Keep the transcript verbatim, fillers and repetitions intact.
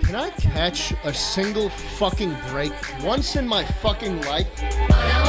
Can I catch a single fucking break once in my fucking life?